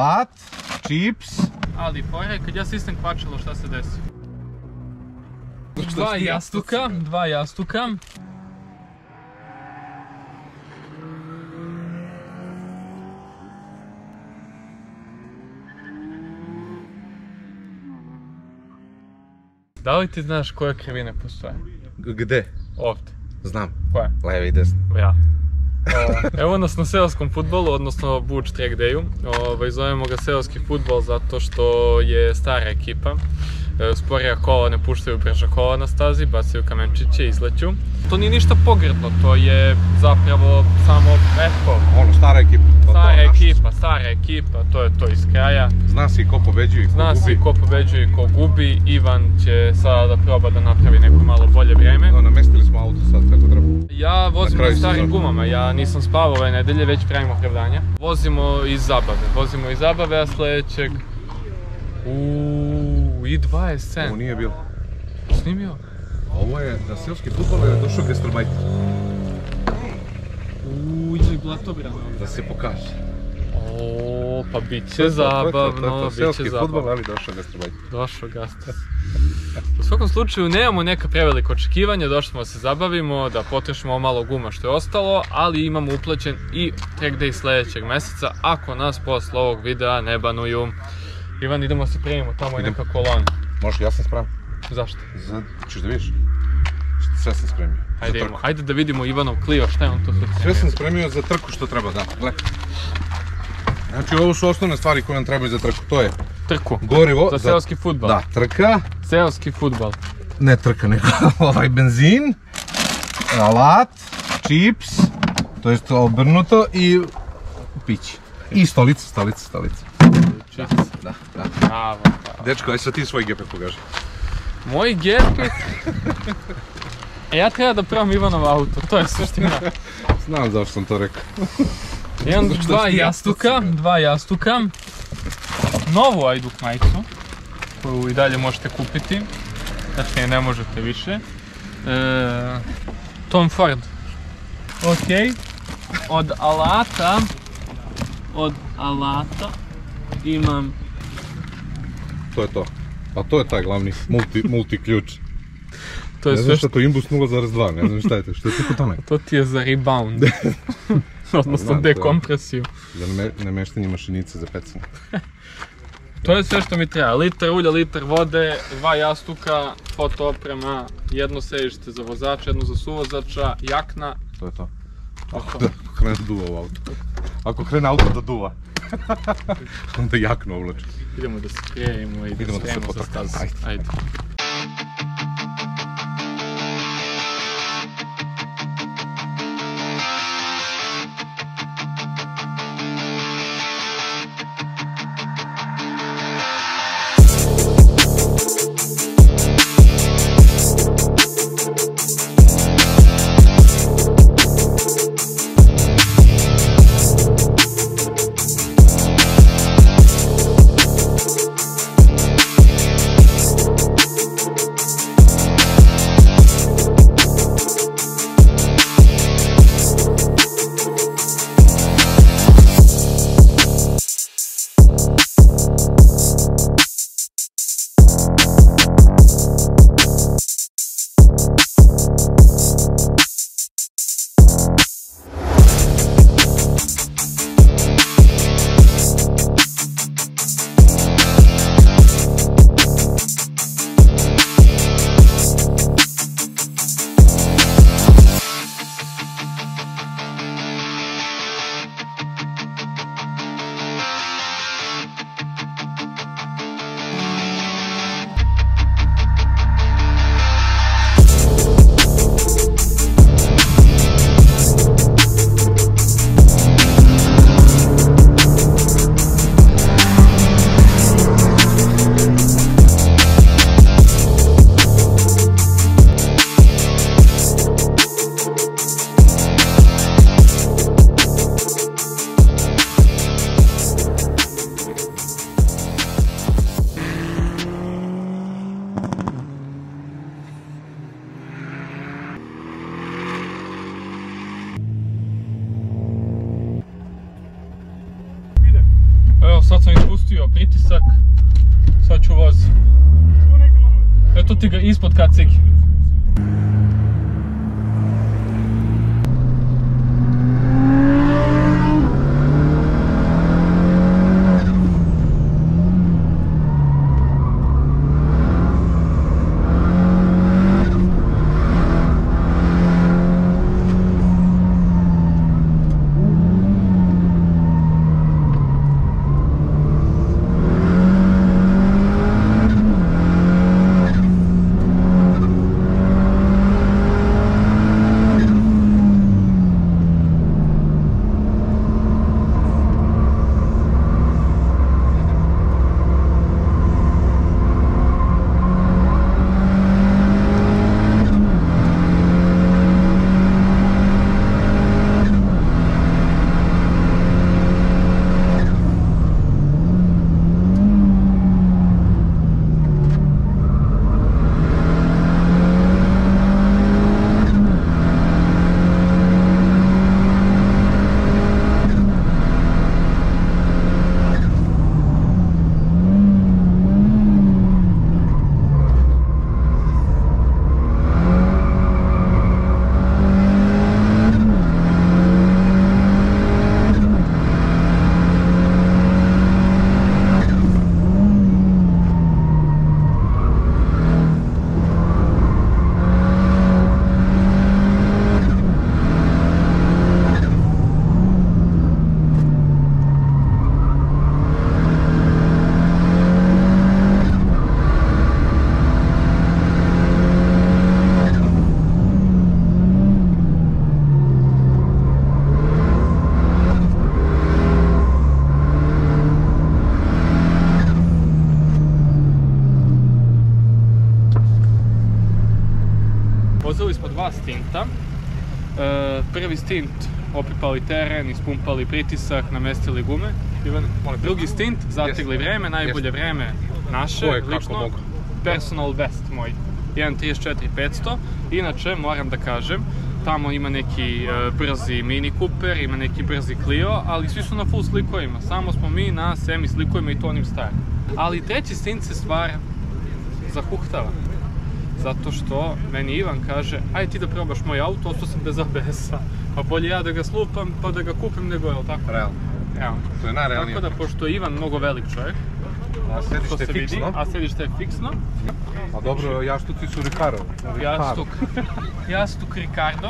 alat, čips. Ali pore, kad ja sistem kvačilo, šta se desi? Dva jastuka. Da li ti znaš koje krivine postoje? Gde? Ovdje. Znam. Koje? Leve i desne. Ja. Evo nas na seoskom fudbalu, odnosno Beach Track Dayu. Zovemo ga seoski fudbal zato što je stara ekipa. Sporija kola ne puštaju brža kola na stazi, bacaju kamenčiće, izleću. To nije ništa pogrdno, to je zapravo samo, eto... Stara ekipa. Stara ekipa, to je to iz kraja. Zna se i ko pobeđuje i ko gubi. Zna se i ko pobeđuje i ko gubi. Ivan će sada da proba da napravi neko malo bolje vreme. Namestili smo auto sad kako treba. Ja vozim na starim gumama, ja nisam spavao ove nedelje, već pravim opravdanja. Vozimo iz zabave, a sledećeg... I 20 Ovo nije bilo. Snimio? Ovo je na seoski fudbal je došao gastarbajter. Ili Blatobrano. Da se pokaže. Pa bit će zabavno, bit će seoski fudbal, ali došao gastarbajter. Došao gastarbajter. U svakom slučaju nemamo neka prevelika očekivanja, došli smo da se zabavimo, da potrošimo malo guma što je ostalo, ali imamo uplaćen i track day sledećeg meseca, ako nas posle ovog videa ne banuju. Ivan, idemo se primimo, tamo je neka kolona. Može, ja sam spreman. Zašto? Češ da vidiš? Sve sam spremio. Ajde da vidimo Ivanov Clio, šta je on to sve spremio? Sve sam spremio za trku što treba, da. Gle. Znači, ovo su osnovne stvari koje nam trebaju za trku, to je... Trku? Gorivo. Za seoski fudbal? Da, trka. Seoski fudbal. Ne trka, nego benzin, alat, čips, to jest obrnuto i piće. I stolica. Da. Bravo. Dečko, aj sad ti svoj gepek pokaži. Moj gepek? Ja treba da probam Ivanov auto, to je suština. Znam zašto sam to rekao. Imam dva jastuka. Novu Ajduk majicu, koju i dalje možete kupiti. Znači, ne možete više. Tom Ford. Ok. Od alata imam... To je to. A to je taj glavni multi ključ. Ne znam šta to, Imbus 0.2, ne znam šta je to, što je tako tome? To ti je za rebound. Odnosno dekompresiju. Za nameštanje mašinice za pecanje. To je sve što mi treba. Litar ulja, litar vode, 2 jastuka, foto oprema, jedno sedište za vozača, jedno za suvozača, jakna. To je to. Ako krene da duva u auto. Ako krene auto da duva. Onda jakno uvlači. Idemo da se prijevimo i da spremimo za stazu. Ajde. spustio pritisak, sad ću voziti. Eto ti ga ispod kacigi. Vozili smo dva stinta. Prvi stint opipali teren, ispumpali pritisak, namestili gume. Drugi stint zategli vreme, najbolje vreme naše, lično, personal best moj, 1.34.500. Inače, moram da kažem, tamo ima neki brzi Mini Cooper, ima neki brzi Clio, ali svi su na full slikovima, samo smo mi na semi slikovima i to onim starim. Ali treći stint se stvar zahuhtava. Zato što meni Ivan kaže, aj ti da probaš moj auto, ostao sam bez ABS-a. Pa bolje ja da ga slupam pa da ga kupim nego, je li tako? Realno. Realno. To je najrealnije. Tako da, pošto je Ivan mnogo velik čovjek, a sedište je fiksno. A sedište je fiksno. A dobro, jastuci su Ricardo. Jastuk Ricardo.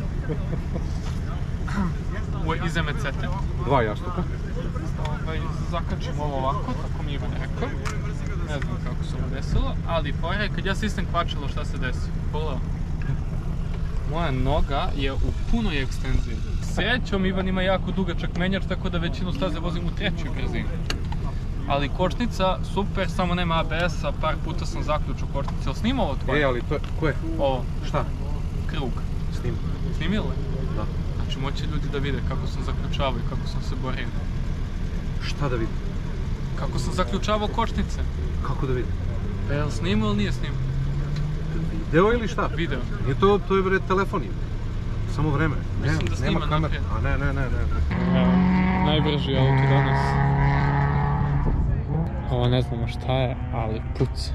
Iza mecete. Dva jastuka. Zakačim ovo ovako, tako mi Ivan rekao. Ne znam kako se ovo desilo, ali fora, kad ja sistem kvačilo, šta se desi? Pogledaj. Moja noga je u punoj ekstenziji. Srećom, Ivan ima jako dugačak menjač, tako da većinu staze vozim u trećoj brzini. Ali kočnica, super, samo nema ABS-a, par puta sam zaključio kočnice. Jel snima ovo tvoje? Ali to je, ko je? Ovo. Šta? Krug. Snima. Snimilo je? Da. Znači, moće ljudi da vide kako sam zaključavao i kako sam se borio. Šta da vidi? Kako sam zaključavao kočnice. Kako da vidi? Pa je li snimao ili nije snimao? Video ili šta? Video. Nije to je bre telefon ima. Samo vreme. Mislim da snima naprijed. A ne. Evo, najbrži auto danas. Ovo ne znamo šta je, ali puca.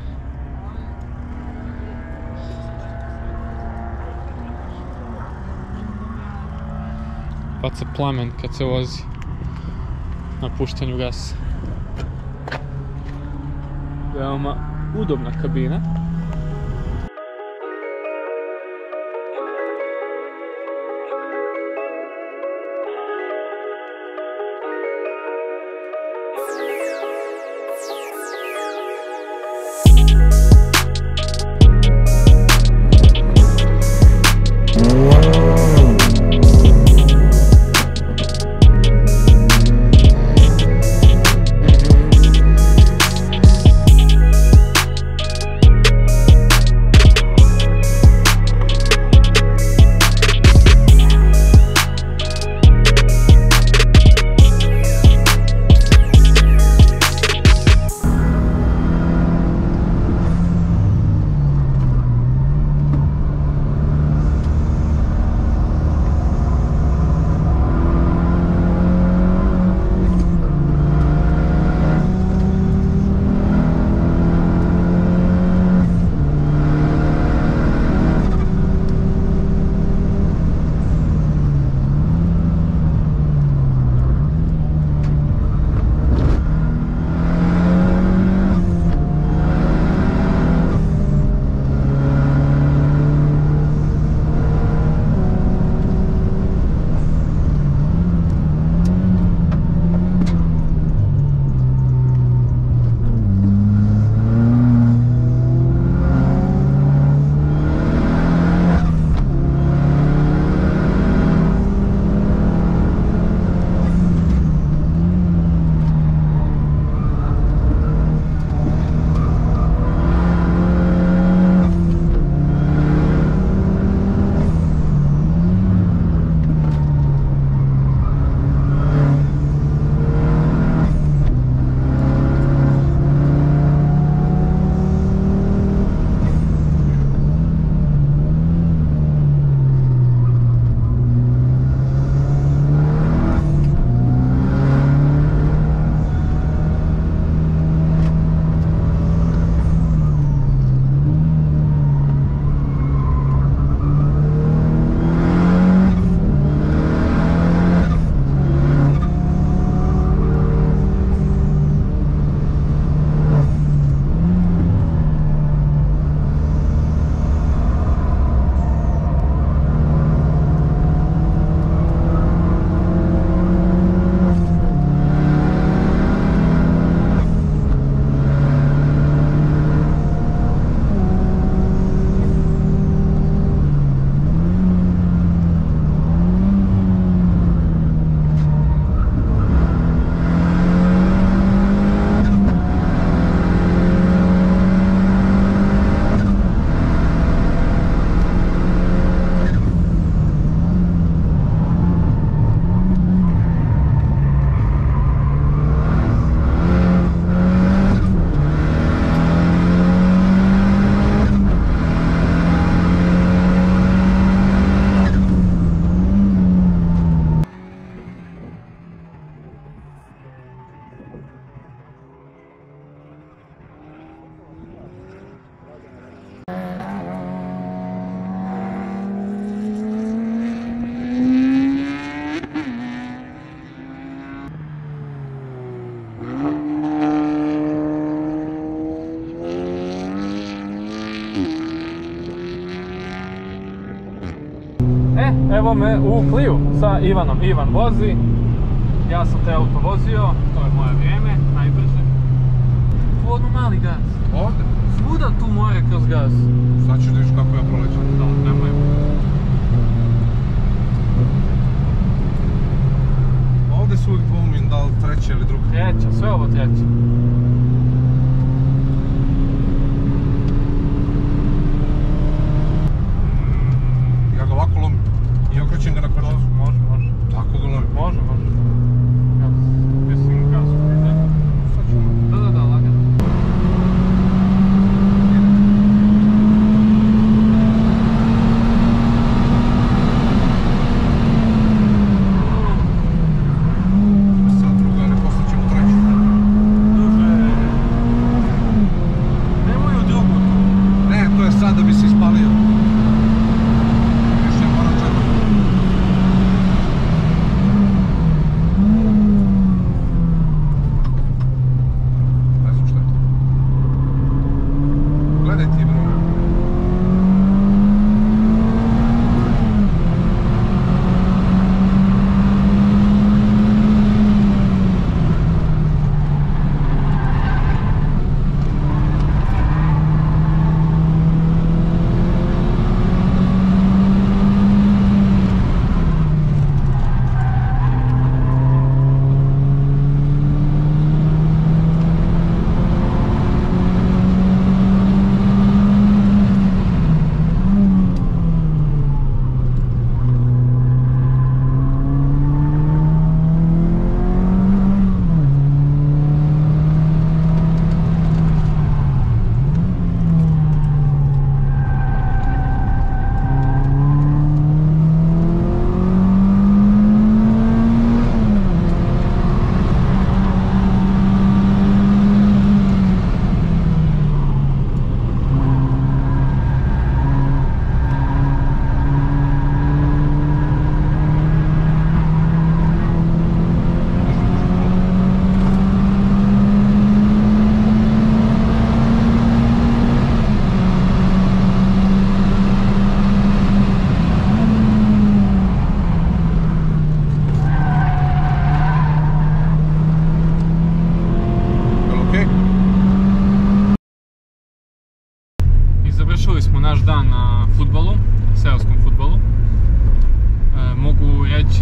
Baca plamen kad se vozi na puštanju gasa. Veoma udobna kabina. Evo me u Clio sa Ivanom. Ivan vozi, ja sam te auto vozio, to je moje vrijeme, najbrže. Tu odmah mali gas. Ovdje? Svuda tu more kroz gas. Sad ćeš da viš kako ja prolećam. Da, nemoj. Ovdje su uvijek dvoumim da li treće ili drugo. Treća, sve ovo treće. Ja ga ovako lomim i okrećem ga na kvartalu. Može. Tako ga lomim. Može. Ja mislim gas ide. Sad ću. Da, lagano. Sad druga, ali posle ćemo treću. Nemoj u drugu tu. Ne, to je sad da bi se ispalio. Više moram čekati. Ne znam šta je to. Gledaj ti, bro. Završili smo naš dan na fudbalu, seoskom fudbalu. Mogu reći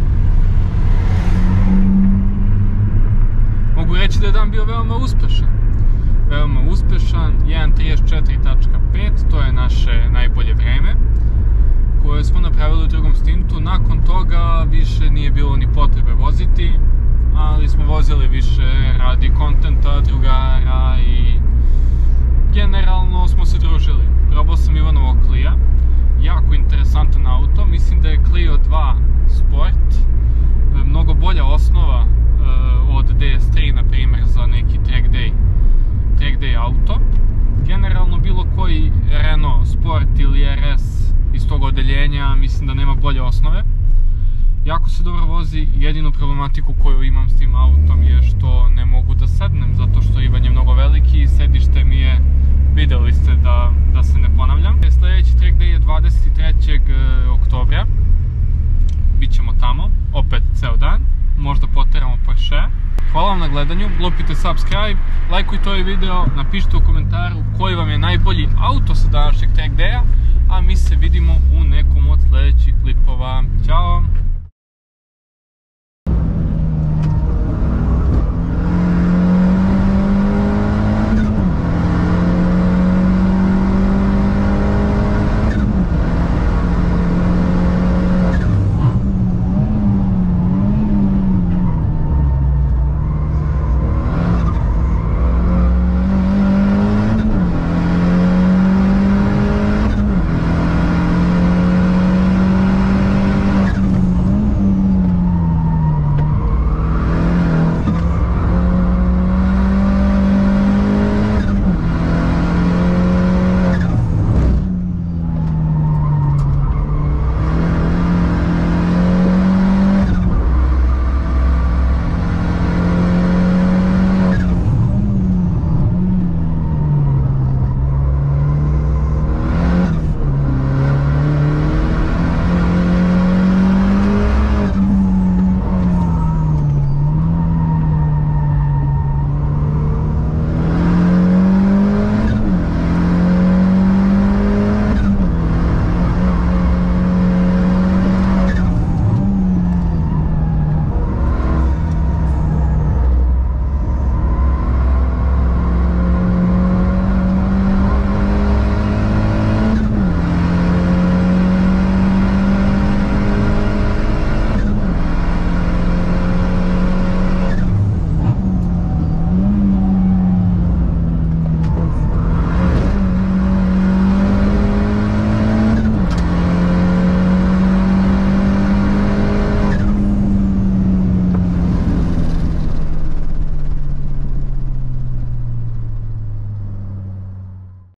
da je dan bio veoma uspešan. Veoma uspešan, 1.34.5, to je naše najbolje vreme koje smo napravili u drugom stintu. Nakon toga više nije bilo ni potrebe voziti, ali smo vozili više radi kontenta, drugara i generalno smo se družili. Probao sam Ivanovog Clio, jako interesantan auto, mislim da je Clio 2 Sport, mnogo bolja osnova od DS3 na primjer za neki track day auto. Generalno bilo koji Renault Sport ili RS iz tog odeljenja mislim da nema bolje osnove. Jako se dobro vozi, jedinu problematiku koju imam s tim autom je što ne mogu da sednem zato što Ivan je mnogo veliki i sedište mi je, vidjeli ste da se ne ponavljam. Sljedeći track day je 23. oktobra, bit ćemo tamo, opet ceo dan, možda poteramo Porsche. Hvala vam na gledanju, lupite subscribe, lajkujte ovaj video, napišite u komentaru koji vam je najbolji auto sa današnjeg track daya, a mi se vidimo u nekom od sljedećih klipova.